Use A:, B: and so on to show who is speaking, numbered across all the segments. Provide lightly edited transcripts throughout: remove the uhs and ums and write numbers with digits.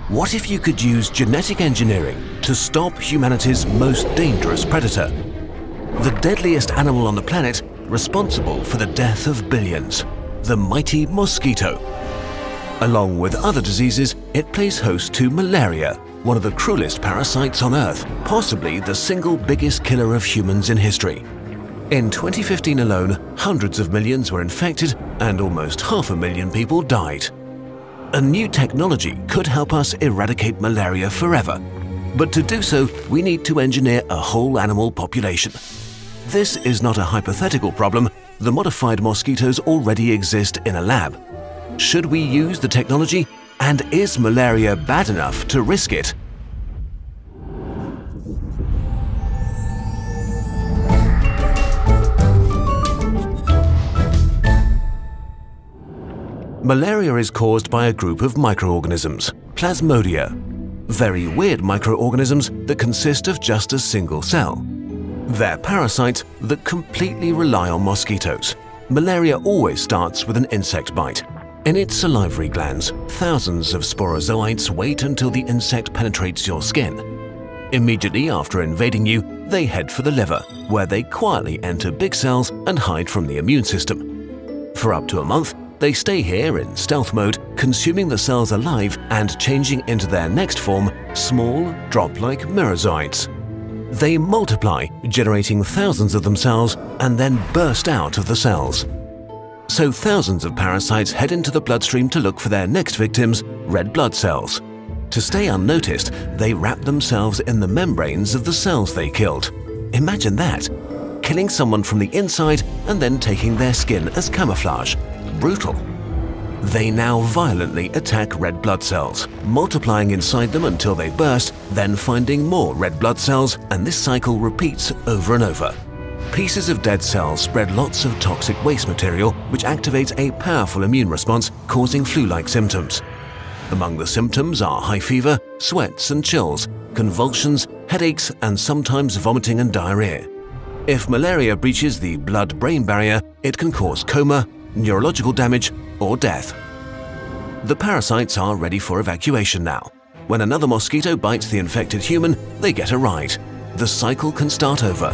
A: What if you could use genetic engineering to stop humanity's most dangerous predator? The deadliest animal on the planet, responsible for the death of billions, the mighty mosquito. Along with other diseases, it plays host to malaria, one of the cruelest parasites on Earth, possibly the single biggest killer of humans in history. In 2015 alone, hundreds of millions were infected and almost 500,000 people died. A new technology could help us eradicate malaria forever. But to do so, we need to engineer a whole animal population. This is not a hypothetical problem. The modified mosquitoes already exist in a lab. Should we use the technology? And is malaria bad enough to risk it? Malaria is caused by a group of microorganisms, Plasmodia. Very weird microorganisms that consist of just a single cell. They're parasites that completely rely on mosquitoes. Malaria always starts with an insect bite. In its salivary glands, thousands of sporozoites wait until the insect penetrates your skin. Immediately after invading you, they head for the liver, where they quietly enter big cells and hide from the immune system. For up to a month, they stay here in stealth mode, consuming the cells alive and changing into their next form, small, drop-like merozoites. They multiply, generating thousands of themselves, and then burst out of the cells. So thousands of parasites head into the bloodstream to look for their next victims, red blood cells. To stay unnoticed, they wrap themselves in the membranes of the cells they killed. Imagine that! Killing someone from the inside and then taking their skin as camouflage. Brutal. They now violently attack red blood cells, multiplying inside them until they burst, then finding more red blood cells, and this cycle repeats over and over. Pieces of dead cells spread lots of toxic waste material, which activates a powerful immune response, causing flu-like symptoms. Among the symptoms are high fever, sweats and chills, convulsions, headaches, and sometimes vomiting and diarrhea. If malaria breaches the blood-brain barrier, it can cause coma, neurological damage, or death. The parasites are ready for evacuation now. When another mosquito bites the infected human, they get a ride. The cycle can start over.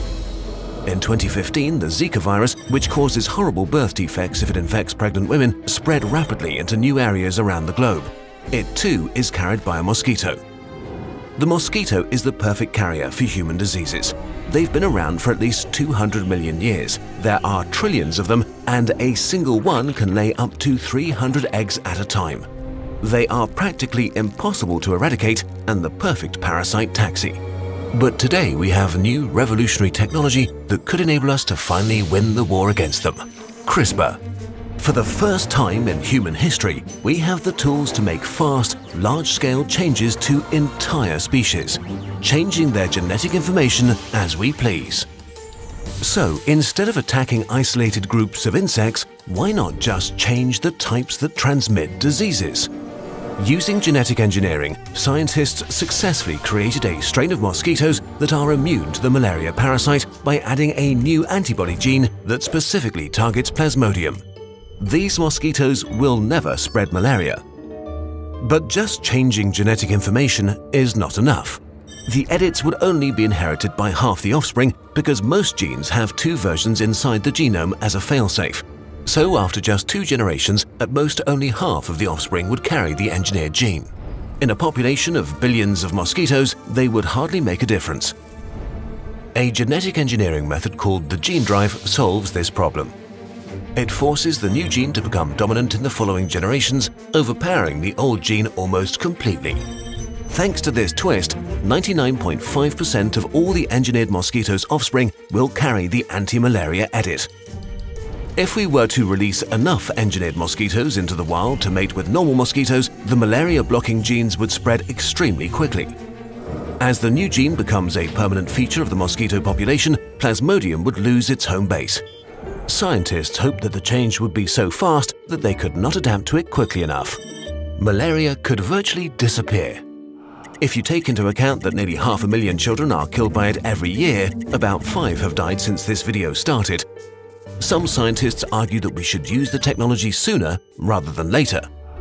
A: In 2015, the Zika virus, which causes horrible birth defects if it infects pregnant women, spread rapidly into new areas around the globe. It too is carried by a mosquito. The mosquito is the perfect carrier for human diseases. They've been around for at least 200 million years. There are trillions of them, and a single one can lay up to 300 eggs at a time. They are practically impossible to eradicate and the perfect parasite taxi. But today we have new revolutionary technology that could enable us to finally win the war against them. CRISPR. For the first time in human history, we have the tools to make fast, large-scale changes to entire species, changing their genetic information as we please. So, instead of attacking isolated groups of insects, why not just change the types that transmit diseases? Using genetic engineering, scientists successfully created a strain of mosquitoes that are immune to the malaria parasite by adding a new antibody gene that specifically targets Plasmodium. These mosquitoes will never spread malaria. But just changing genetic information is not enough. The edits would only be inherited by half the offspring because most genes have two versions inside the genome as a failsafe. So after just 2 generations, at most only half of the offspring would carry the engineered gene. In a population of billions of mosquitoes, they would hardly make a difference. A genetic engineering method called the gene drive solves this problem. It forces the new gene to become dominant in the following generations, overpowering the old gene almost completely. Thanks to this twist, 99.5% of all the engineered mosquitoes' offspring will carry the anti-malaria edit. If we were to release enough engineered mosquitoes into the wild to mate with normal mosquitoes, the malaria-blocking genes would spread extremely quickly. As the new gene becomes a permanent feature of the mosquito population, Plasmodium would lose its home base. Scientists hoped that the change would be so fast that they could not adapt to it quickly enough. Malaria could virtually disappear. If you take into account that nearly 500,000 children are killed by it every year, about 5 have died since this video started. Some scientists argue that we should use the technology sooner rather than later.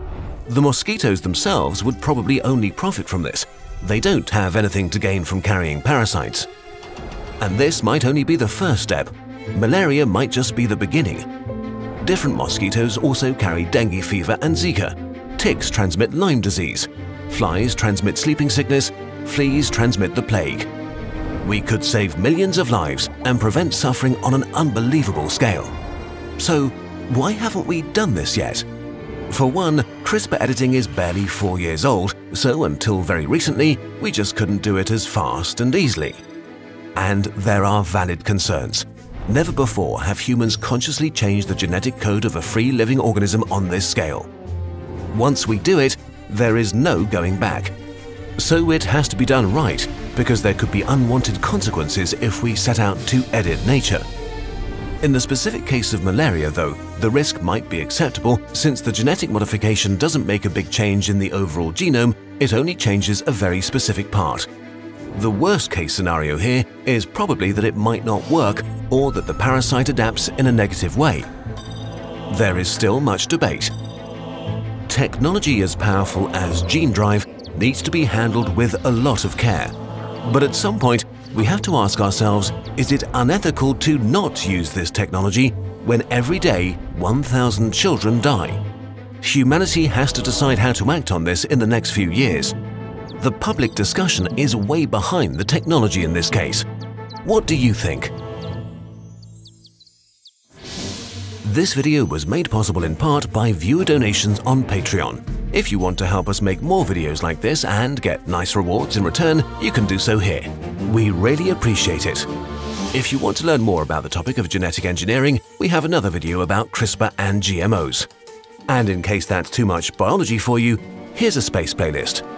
A: The mosquitoes themselves would probably only profit from this. They don't have anything to gain from carrying parasites. And this might only be the first step. Malaria might just be the beginning. Different mosquitoes also carry dengue fever and Zika. Ticks transmit Lyme disease. Flies transmit sleeping sickness. Fleas transmit the plague. We could save millions of lives and prevent suffering on an unbelievable scale. So, why haven't we done this yet? For one, CRISPR editing is barely 4 years old, so until very recently, we just couldn't do it as fast and easily. And there are valid concerns. Never before have humans consciously changed the genetic code of a free living organism on this scale. Once we do it, there is no going back. So it has to be done right, because there could be unwanted consequences if we set out to edit nature. In the specific case of malaria, though, the risk might be acceptable since the genetic modification doesn't make a big change in the overall genome, it only changes a very specific part. The worst case scenario here is probably that it might not work or that the parasite adapts in a negative way. There is still much debate. Technology as powerful as gene drive needs to be handled with a lot of care. But at some point, we have to ask ourselves, is it unethical to not use this technology when every day 1,000 children die? Humanity has to decide how to act on this in the next few years. The public discussion is way behind the technology in this case. What do you think? This video was made possible in part by viewer donations on Patreon. If you want to help us make more videos like this and get nice rewards in return, you can do so here. We really appreciate it. If you want to learn more about the topic of genetic engineering, we have another video about CRISPR and GMOs. And in case that's too much biology for you, here's a space playlist.